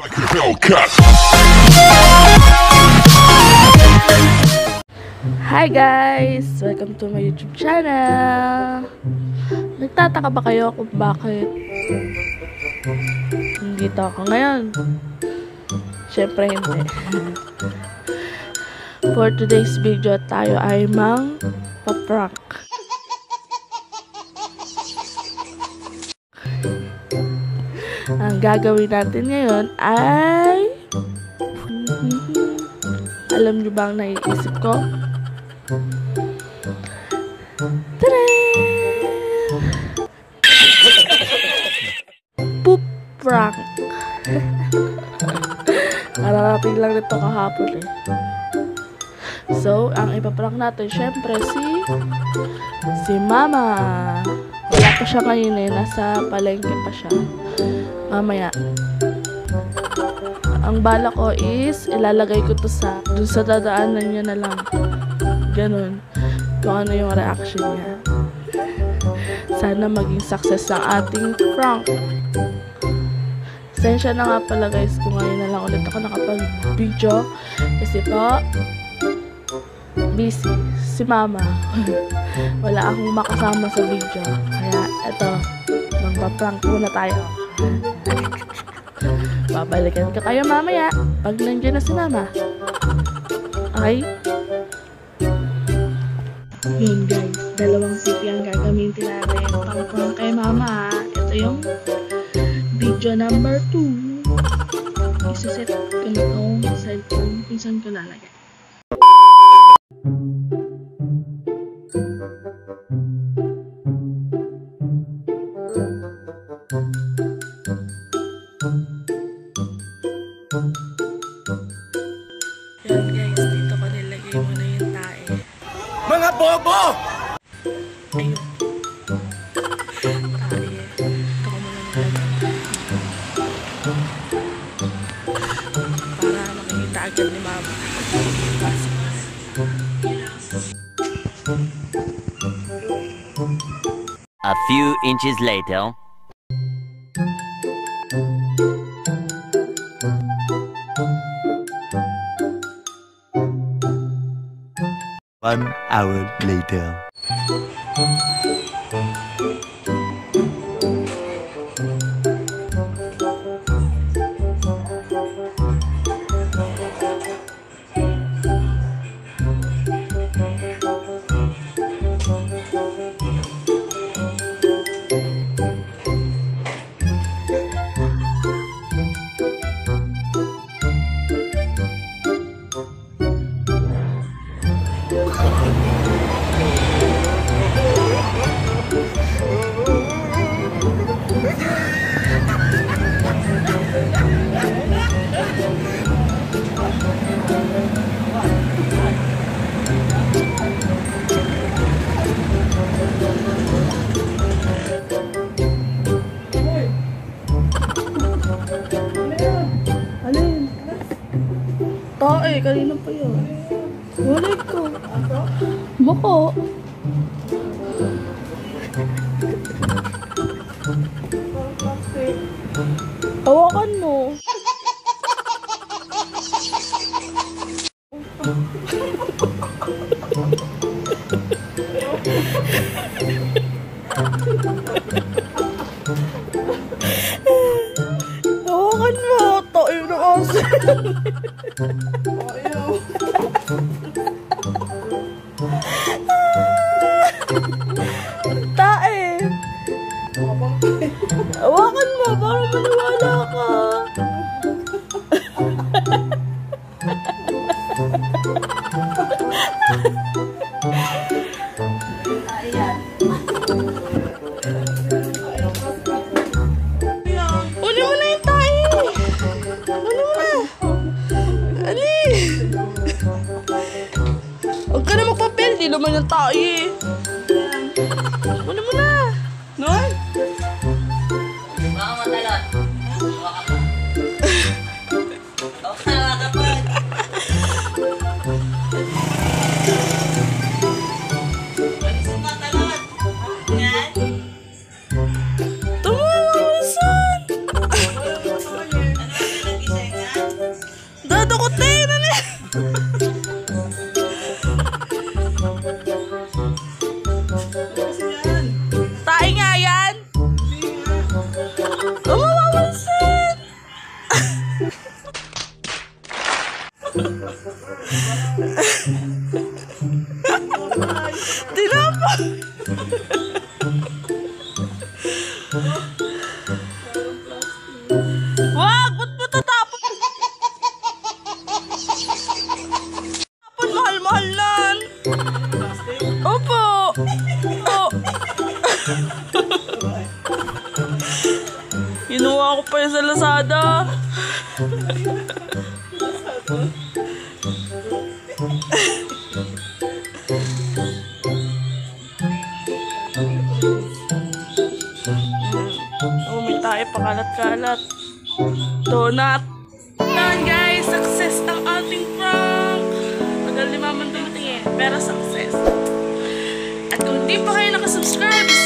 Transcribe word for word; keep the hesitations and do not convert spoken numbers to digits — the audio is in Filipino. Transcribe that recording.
Hi guys! Welcome to my YouTube channel! Nagtataka ba kayo kung bakit nandito ako ngayon? Syempre hindi. For today's video, tayo ay mang pa-prank. Ang gagawin natin ngayon ay alam niyo ba ang naiisip ko? Tada! Poop prank. Nararating lang nito kahapon eh. So, ang ipaprank natin syempre si si Mama. Wala pa siya ngayon eh, nasa palengke pa siya. Mamaya. Ang bala ko is ilalagay ko to sa dun sa dadaanan niya na lang. Ganun. Kung ano yung reaction niya. Sana maging success ang ating prank. Sensya na nga pala guys kung ngayon na lang ulit ako nakapag-video. Kasi po, busy si Mama. Wala akong makasama sa video. Kaya eto, magpa-prank muna tayo. Babalikan ka kayo mamaya pag nandiyan na si Mama. Okay? Yun guys, dalawang city ang gagamitin natin pang-prank kay Mama. Ito yung video number two. Isa-set ko na itong cellphone kung saan ko lalagay. Yan guys, dito ko nilagay muna yung tae. Mga bobo! Ayun. Tae. Ito ko muna nilagay. Para makikita agad ni Mama. A few inches later. One hour later. Tae, kanina pa yun. Walay ko. Bako. Hawakan mo. Hawakan mo. Tae na kasi. Ayaw. Tae. Hawakan mo para maniwala ka. Ayan. Uli mo na yung tae. Uli mo na. Ali. Huwag ka na magpapel. Di naman yung tae. Uli mo na. Noy? Baka matalon. Baka pa. Baka pa. Tumuha mo saan? Tinapon! Wag! Ba't mo tatapon? Tapon, mahal-mahal nan! Opo! Opo! Kinuha ko pa yun sa Lazada. Oh, may tayo pakalat-kalat. Donut. Yan guys, success ang ating prank. Tagal ni Mama dumating eh, pero success. At kung di pa kayo nakasubscribe